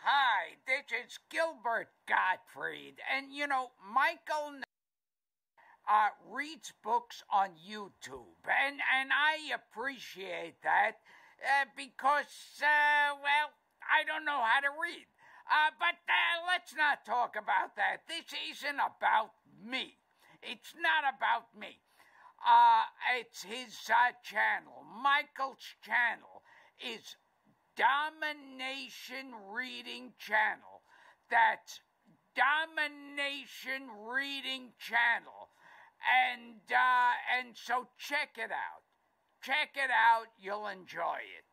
Hi, this is Gilbert Gottfried, and Michael reads books on YouTube, and I appreciate that because, well, I don't know how to read. But let's not talk about that. This isn't about me. It's not about me. It's his channel. Michael's channel is Domination Reading Channel. That's Domination Reading Channel. And so check it out. Check it out. You'll enjoy it.